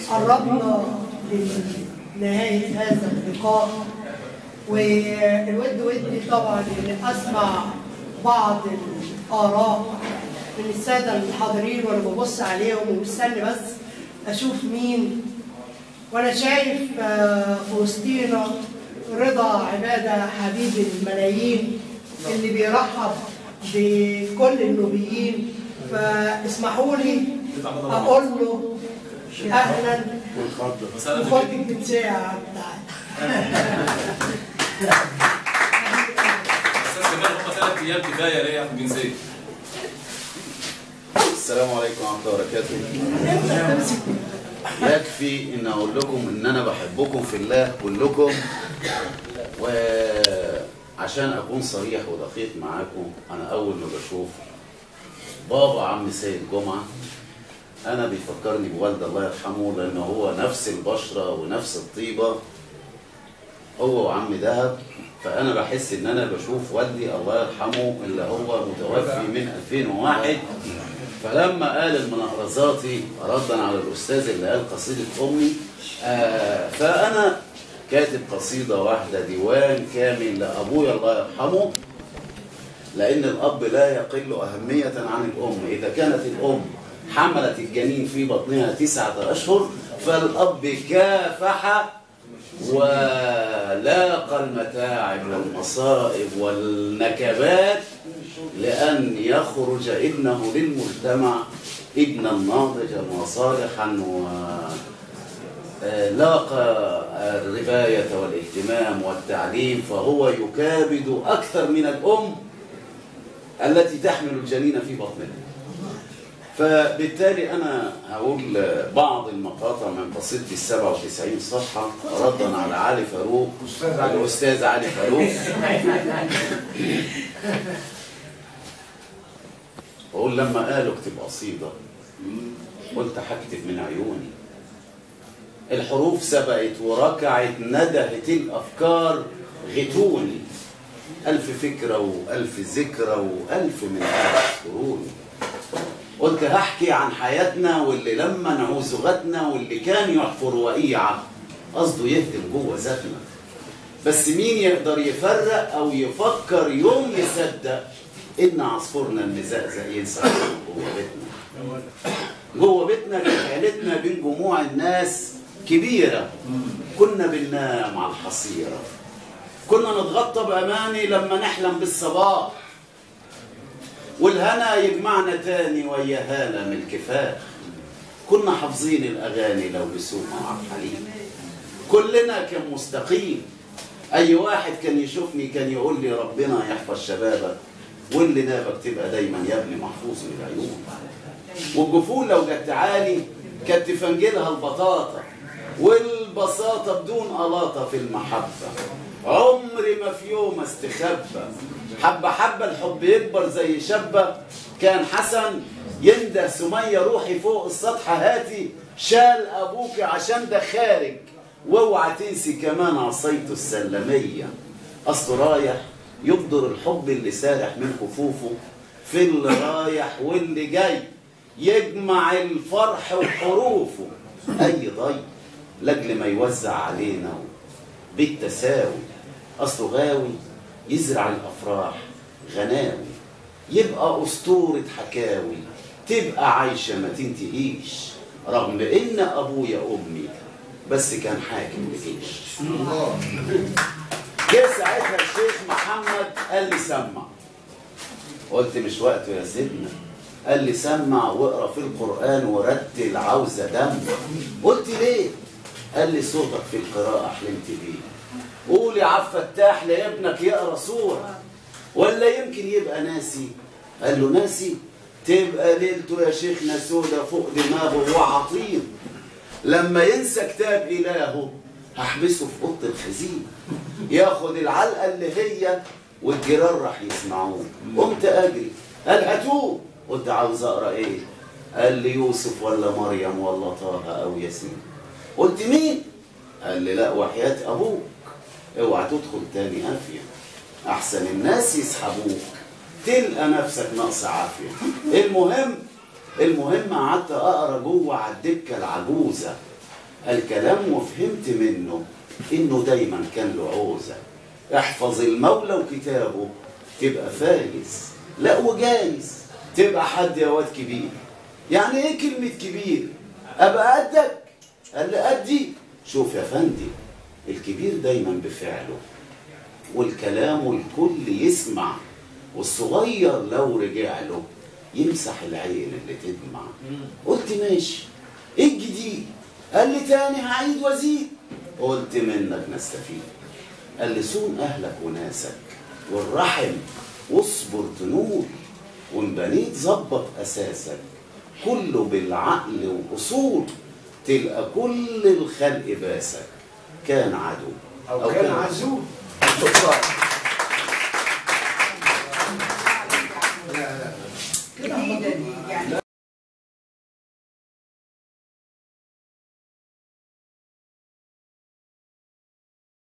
قربنا لنهاية هذا اللقاء، والود ودي طبعا ان اسمع بعض الاراء من الساده الحاضرين وانا ببص عليهم ومستني بس اشوف مين. وانا شايف في وسطينا رضا عباده حبيب الملايين اللي بيرحب بكل النوبيين، فاسمحوا لي اقول له اهلا وخد الجنسيه بتاعتك. اساس كمان هم 3 ايام كفايه ليه ياخد جنسيه. السلام عليكم ورحمه الله وبركاته. يكفي ان اقول لكم ان انا بحبكم في الله كلكم، وعشان اكون صريح ودقيق معاكم، انا اول ما بشوف بابا عم سيد جمعه انا بيفكرني بوالد الله يرحمه، لانه هو نفس البشره ونفس الطيبه هو وعم دهب. فانا بحس ان انا بشوف والدي الله يرحمه اللي هو متوفي من 2001. فلما قال المناقرزاتي ردا على الاستاذ اللي قال قصيده امي، فانا كاتب قصيده واحده ديوان كامل لابويا الله يرحمه، لان الاب لا يقل اهميه عن الام. اذا كانت الام حملت الجنين في بطنها 9 أشهر، فالاب كافح ولاقى المتاعب والمصائب والنكبات لأن يخرج ابنه للمجتمع ابنا ناضجا وصالحا، ولاقى الرباية والاهتمام والتعليم، فهو يكابد أكثر من الأم التي تحمل الجنين في بطنها. فبالتالي أنا هقول بعض المقاطع من قصيدتي 97 صفحة ردا على علي فاروق، الأستاذ علي فاروق. بقول لما قالوا اكتب قصيدة قلت هكتب من عيوني. الحروف سبقت وركعت ندهت الأفكار غتوني، 1000 فكرة و1000 ذكرى و1000 من يذكروني. قلت هحكي عن حياتنا واللي لما نعوز غتنا واللي كان يحفر وقيعة قصده يهدم جوه ذاتنا. بس مين يقدر يفرق أو يفكر يوم يصدق إن عصفورنا المزقزق ينسى جوه بيتنا. جوه بيتنا كانت عيلتنا بين جموع الناس كبيرة، كنا بننام على الحصيرة، كنا نتغطى بأماني لما نحلم بالصباح، والهنا يجمعنا تاني ويا هالة من الكفاح. كنا حافظين الأغاني لو بسوما مع الحليم، كلنا كان مستقيم. أي واحد كان يشوفني كان يقول لي ربنا يحفظ شبابك، واللي نابك تبقى دايما يا ابني محفوظ من العيون. والجفون لو جت عالي كانت تفنجلها البطاطا، والبساطة بدون قلاطة في المحبة. عمري ما في يوم استخبى، حبة حبة الحب يكبر زي شبة. كان حسن ينده سمية روحي فوق السطح هاتي، شال أبوك عشان ده خارج، واوعى تنسي كمان عصيته السلمية. أصله رايح يبدر الحب اللي سارح من كفوفه في اللي رايح واللي جاي، يجمع الفرح وحروفه. أي ضي لأجل ما يوزع علينا بالتساوي. أصله غاوي يزرع الأفراح غناوي، يبقى أسطورة حكاوي تبقى عايشة ما تنتهيش، رغم إن أبويا أمي بس كان حاكم لجيش. جه ساعتها الشيخ محمد قال لي سمع. قلت مش وقته يا سيدنا. قال لي سمع واقرا في القرآن ورتل عاوزة دم. قلت ليه؟ قال لي صوتك في القراءة حلمت بيه، قول يا عبد الفتاح لابنك يقرا سورة، ولا يمكن يبقى ناسي. قال له ناسي؟ تبقى ليلته يا شيخنا سودة فوق دماغه وعطيب. لما ينسى كتاب إلهه هحبسه في أوضة الخزين، ياخد العلقة اللي هي والجيران راح يسمعوه. قمت أجري، قال هاتوه. قلت عاوز أقرأ إيه؟ قال لي يوسف ولا مريم ولا طه أو ياسين. قلت مين؟ قال لي لا وحياة أبوك اوعى تدخل تاني قافية، أحسن الناس يسحبوك تلقى نفسك ناقص عافية. المهم قعدت أقرأ جوه على الدكة العجوزة، الكلام وفهمت منه انه دايما كان له عوزه. احفظ المولى وكتابه تبقى فايز، لا وجايز تبقى حد يا واد كبير. يعني ايه كلمه كبير؟ ابقى قدك؟ قال لي قدي. شوف يا فندم، الكبير دايما بفعله والكلام والكل يسمع، والصغير لو رجع له يمسح العين اللي تدمع. قلت ماشي، ايه الجديد؟ قال لي تاني هعيد وازيد. قلت منك نستفيد. قال لي صون اهلك وناسك والرحم واصبر تنول، وان بنيت ظبط اساسك كله بالعقل واصول، تلقى كل الخلق باسك كان عدو او كان عزوم.